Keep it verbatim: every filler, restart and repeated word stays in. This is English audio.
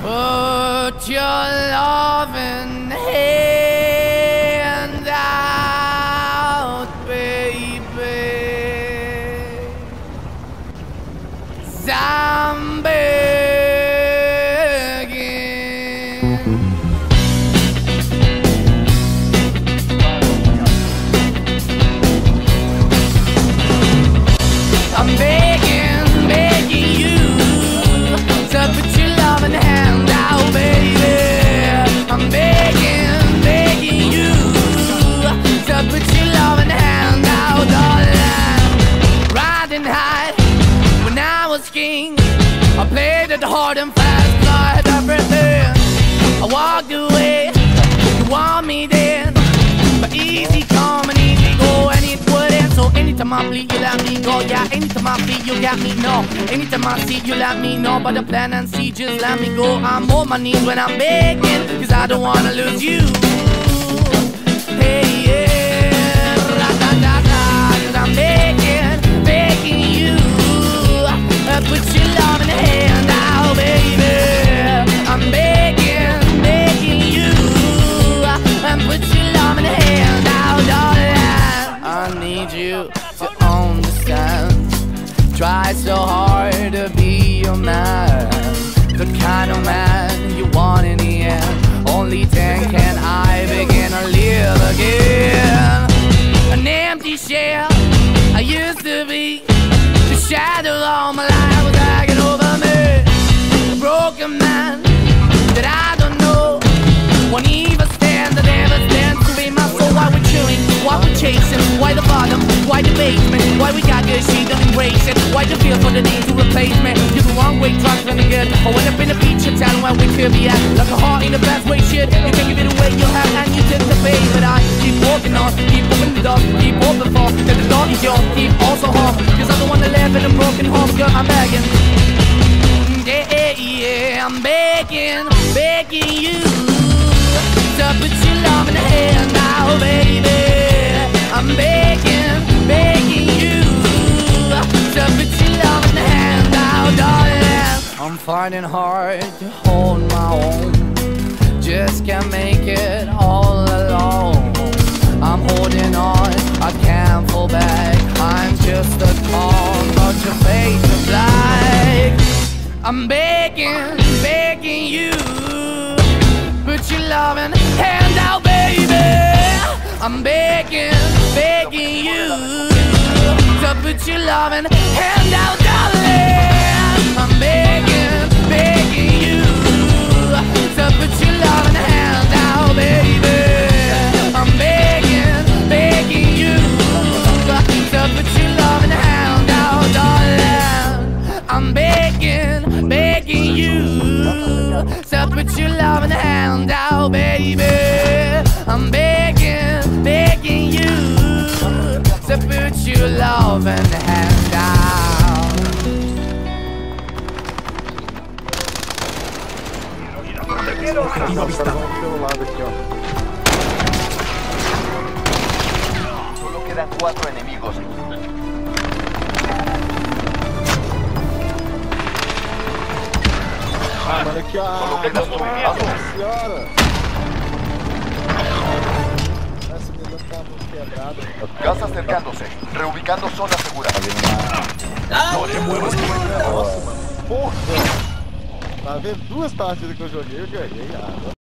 Put your loving hand out, baby. 'Cause I'm begging. I'm begging, begging you to put your loving hand out, baby. I'm begging, begging you to put your loving hand out, darling. Riding high when I was king, I played it hard and fast, 'cause I had everything. I walked away, you want me then, but easy come and easy go, and it wouldn't. So anytime I bleed, you let me go. Yeah, anytime I feel, you got me, no. Anytime I see, you let me know. But the plan and see, just let me go. I'm on my knees when I'm begging, 'cause I don't wanna lose you. Hey, yeah, ra-da-da-da, 'cause I'm begging, begging you. Uh, put your love in the hand out, baby. I'm begging, begging you. Uh, and put your love in the hand out, darling. I need you to understand. Try so hard to be your man, the kind of man you want in the end. Only then can I begin to live again. An empty shell I used to be, the shadow all my life was hanging over me. A broken man that I don't know won't even stand, that never stands to be my soul. Why we chewing, why we chasing, why the bottom, why the basement, why we got good, she don't embrace it. Why the feel for the need to replace me? You're the wrong way, trying to good. I went up in the feature town where we could be at, like a heart in the best way, shit. You can give it away, you have, and you take the bait. But I keep walking on, keep opening the door, keep open for, that the door is yours, keep also home. 'Cause I'm the one that live in a broken home, girl, I'm begging. Yeah, yeah, yeah, I'm begging, begging you to put your love in the hand now, baby. I'm begging, begging you to put your love in the hand now, darling. I'm finding hard to hold my own, just can't make it all alone. I'm holding on, I can't fall back. I'm just a call, but your face is black. I'm begging, begging you, put your loving hand out, baby. I'm begging, begging you to put your loving hand out, darling. I'm begging, begging you to put your loving hand out, baby. I'm begging, begging you to put your loving hand out, darling. I'm begging, begging you to put your loving hand out, baby. I'm begging, begging you to put your loving hand out. Objetivo avistado. Solo quedan cuatro enemigos. Ah, mano, aqui, ah, nossa senhora! Essa menina tá muito quebrada. Gas acercándose, reubicando zona segura. No te muevas, Nossa, mano. Porra! Tá vendo? Duas partidas que eu joguei, eu ganhei. Ah,